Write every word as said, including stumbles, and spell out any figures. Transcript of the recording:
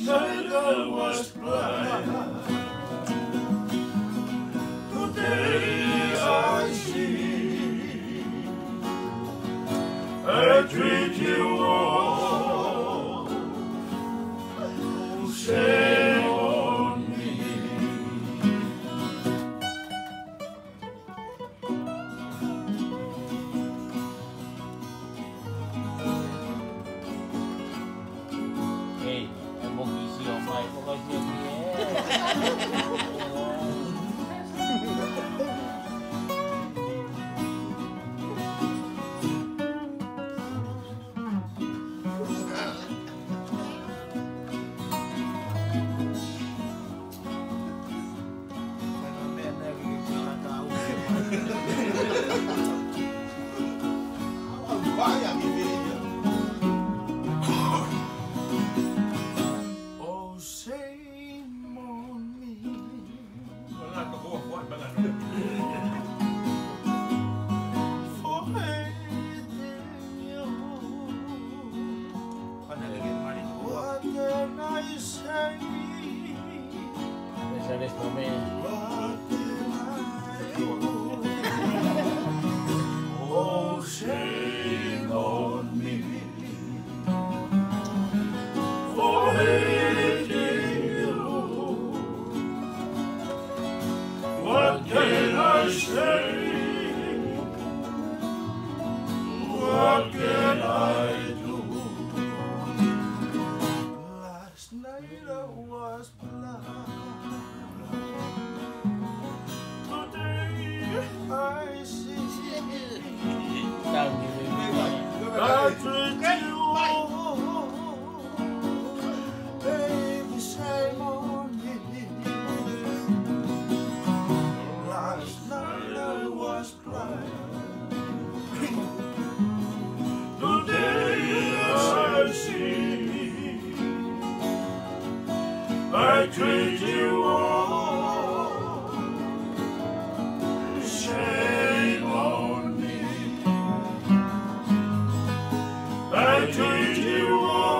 night I was blind. Today I see I treat you all. Shame on me. Hey, mau ngisi omai kok kasih dia. Banyak ini. Oh, shame on me. Wala ka buwan buwan ba For hating you. What can I say? Besares comer. What can I do? Oh, shame on me for hating you. What can I say? What can I do? Last night I was blind. Today I see. Tahu di rumah. I treat you, baby, shame on me. Last night I was blind. Today I see. I treat you all. Shame on me. I treat you all.